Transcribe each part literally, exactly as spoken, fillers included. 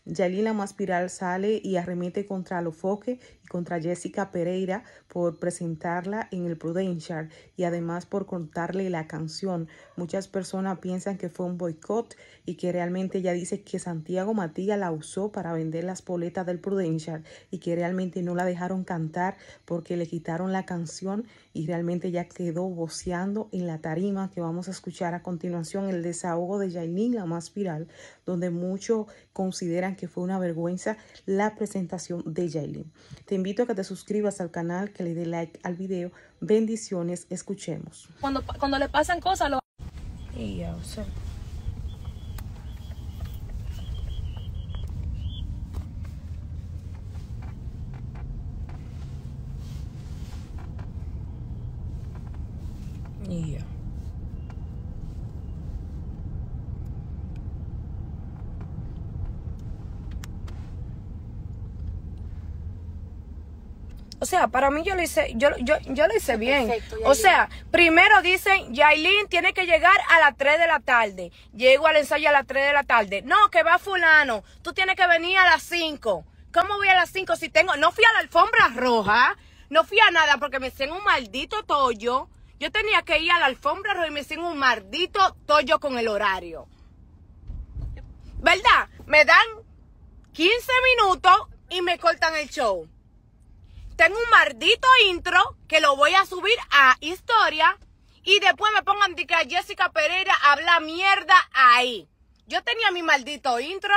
Yailin la más viral sale y arremete contra Alofoque y contra Jessica Pereira por presentarla en el Prudential y además por contarle la canción. Muchas personas piensan que fue un boicot y que realmente ella dice que Santiago Matías la usó para vender las boletas del Prudential y que realmente no la dejaron cantar porque le quitaron la canción y realmente ya quedó voceando en la tarima, que vamos a escuchar a continuación el desahogo de Yailin la más viral, donde muchos consideran que fue una vergüenza la presentación de Yailin. Te invito a que te suscribas al canal, que le dé like al video. Bendiciones, escuchemos. Cuando, cuando le pasan cosas, lo... Y ya, o sea. Y ya. O sea, para mí yo lo hice, yo, yo, yo lo hice bien. Perfecto, o sea, primero dicen, Yailin tiene que llegar a las tres de la tarde. Llego al ensayo a las tres de la tarde. No, que va fulano. Tú tienes que venir a las cinco. ¿Cómo voy a las cinco si tengo? No fui a la alfombra roja. No fui a nada porque me hicieron un maldito tollo. Yo tenía que ir a la alfombra roja y me hicieron un maldito tollo con el horario. ¿Verdad? Me dan quince minutos y me cortan el show. Tengo un maldito intro que lo voy a subir a historia y después me pongan de que a Jessica Pereira habla mierda ahí. Yo tenía mi maldito intro.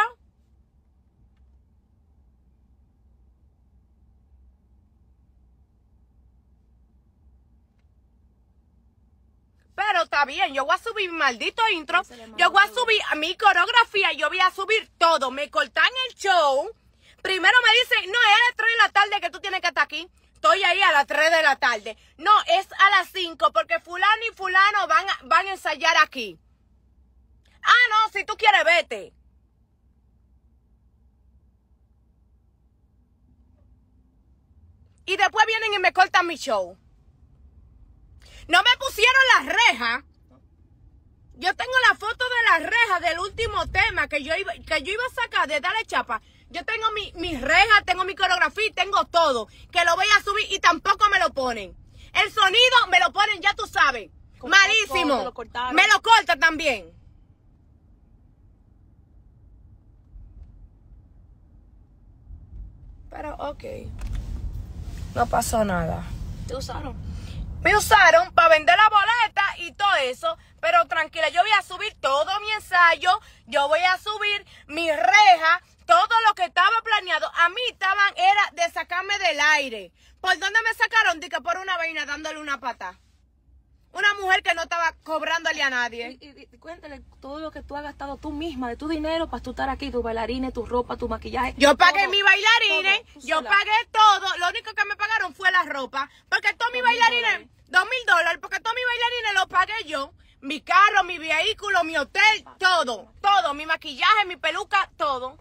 Pero está bien, yo voy a subir mi maldito intro, yo voy a subir mi coreografía, yo voy a subir todo. Me cortan el show. Primero me dicen, no, es a las tres de la tarde que tú tienes que estar aquí. Estoy ahí a las tres de la tarde. No, es a las cinco porque fulano y fulano van a, van a ensayar aquí. Ah, no, si tú quieres, vete. Y después vienen y me cortan mi show. No me pusieron las rejas. Yo tengo la foto de las rejas del último tema que yo iba, que yo iba a sacar de Dale Chapa. Yo tengo mi, mis rejas, tengo mi coreografía y tengo todo. Que lo voy a subir y tampoco me lo ponen. El sonido me lo ponen, ya tú sabes. Malísimo. Lo me lo cortan también. Pero ok. No pasó nada. ¿Te usaron? Me usaron para vender la boleta y todo eso. Pero tranquila, yo voy a subir todo mi ensayo. Yo voy a subir mi reja. Todo lo que estaba planeado, a mí estaban, era de sacarme del aire. ¿Por dónde me sacaron? Dice que por una vaina dándole una pata. Una mujer que no estaba cobrándole a nadie. Y, y, y cuéntale todo lo que tú has gastado tú misma, de tu dinero, para tú estar aquí, tus bailarines, tu ropa, tu maquillaje. Yo pagué mi bailarines, yo pagué todo. Lo único que me pagaron fue la ropa. Porque todos mis bailarines, dos mil dólares, porque todos mis bailarines los pagué yo. Mi carro, mi vehículo, mi hotel, todo. Todo, mi maquillaje, mi peluca, todo.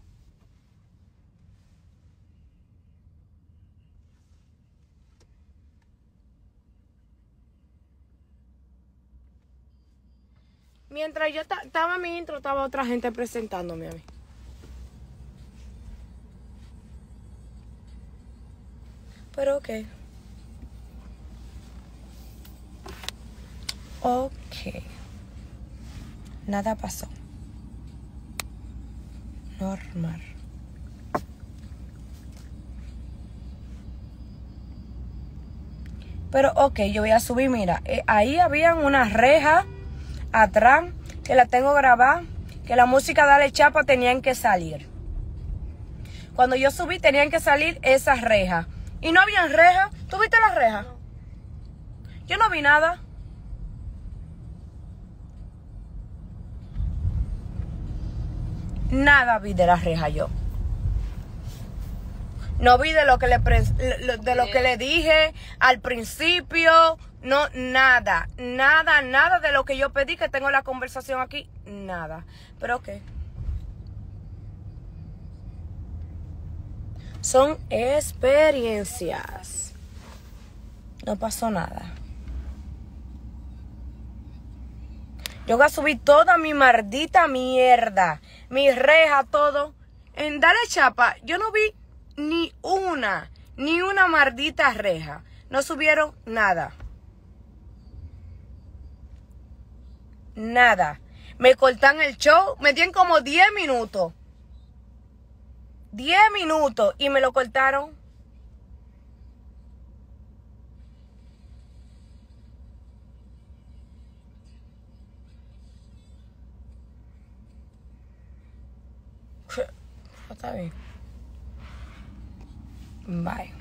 Mientras yo estaba en mi intro, estaba otra gente presentándome a mí. Pero ok. Ok. Nada pasó. Normal. Pero ok, yo voy a subir, mira. Eh, ahí habían unas rejas atrás, que la tengo grabada, que la música Dale Chapa tenían que salir. Cuando yo subí tenían que salir esas rejas. Y no habían rejas. ¿Tú viste las rejas? No. Yo no vi nada. Nada vi de las rejas yo. No vi de lo que le, de lo que le dije al principio. No, nada, nada, nada de lo que yo pedí, que tengo la conversación aquí, nada. Pero ok. Son experiencias. No pasó nada. Yo voy a subir toda mi maldita mierda, mi reja, todo. En Dale Chapa, yo no vi ni una, ni una maldita reja. No subieron nada. Nada. Me cortan el show, me tienen como diez minutos. diez minutos y me lo cortaron. Está bien. Bye.